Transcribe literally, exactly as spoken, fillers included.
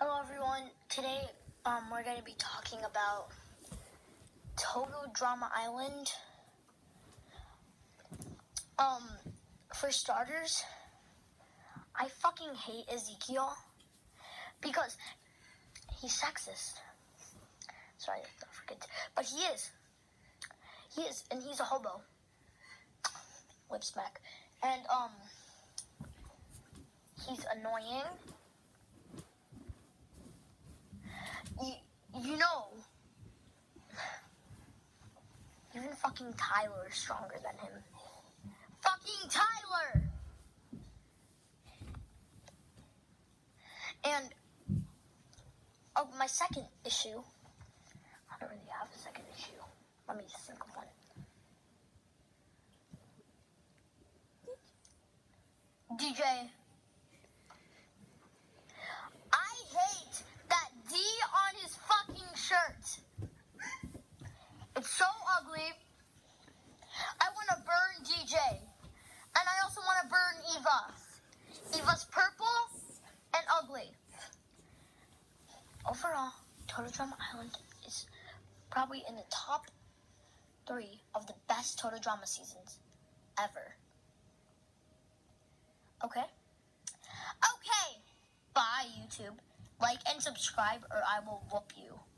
Hello everyone, today um, we're going to be talking about Total Drama Island. Um, for starters, I fucking hate Ezekiel because he's sexist. Sorry, don't forget, but he is. He is, and he's a hobo. Lip smack. And, um, he's annoying. You, you know, even fucking Tyler is stronger than him. Fucking Tyler! And, oh, my second issue, I don't really have a second issue. Let me think of one. D J. I hate that D on his fucking shirt. It's so ugly. I want to burn D J. And I also want to burn Eva. Eva's purple and ugly. Overall, Total Drama Island is probably in the top three of the best Total Drama seasons ever. Okay? Okay. Bye, YouTube. Like and subscribe or I will whoop you.